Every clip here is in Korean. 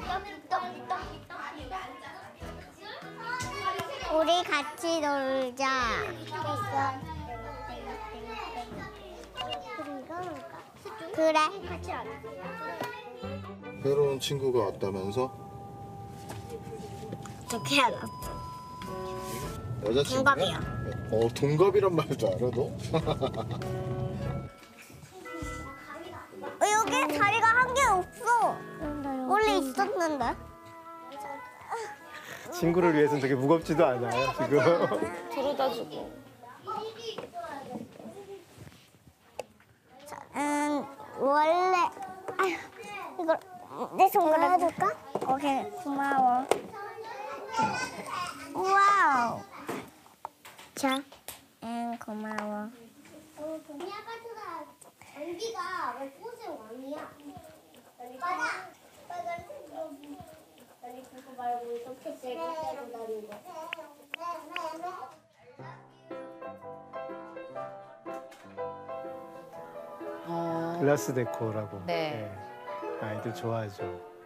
우리 같이 놀자. 그래. 새로운 친구가 왔다면서? 어떻게 알았어? 여자친구야? 동갑이야. 동갑이란 말도 알아, 너? 여기 자리가 한 개 없어. 원래 있었는데. 친구를 위해서는 되게 무겁지도 않아요, 지금. 들어다 주고. 원래 이걸 내 손가락 줄까? 오케이, 고마워. 와우. 자, 고마워. 동네 아파트가 연기가 왜 꽃의 왕이야? 맞아. 빨간색 아니 그거 말고 이렇게 세고 다니고. 글라스 데코라고. 네. 아이들 좋아하죠.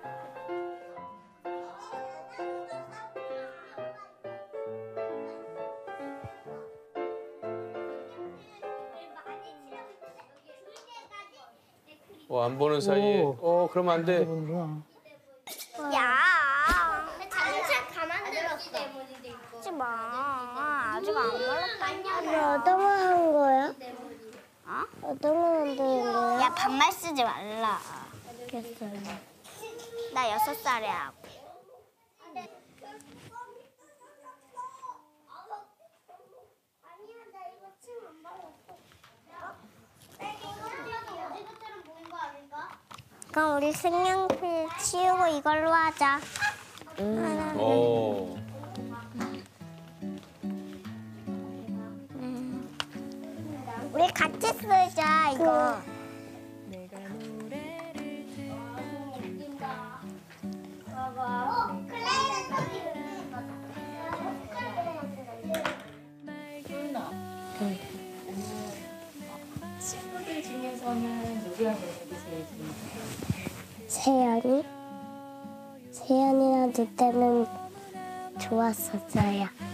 안 보는 사이에. 그러면 안 돼. 야, 자동차 다 만들었어. 하지 마. 아직 안 말랐다. 어떤 거 한 거야? 어떤 거 만드는 거야? 야, 반말 쓰지 말라. 알겠어요. 나 6살이야. 아니야, 나 이거 침안 발랐어. 어제처럼 보인 거 아닐까? 그럼 우리 색연필 치우고 이걸로 하자. 우리 같이 쓰자, 이거. 클레이는 저기 친구들 중에서는 누구랑 놀기 제일 좋은가요? 세연이? 세연이랑 너 때는 좋았었어요.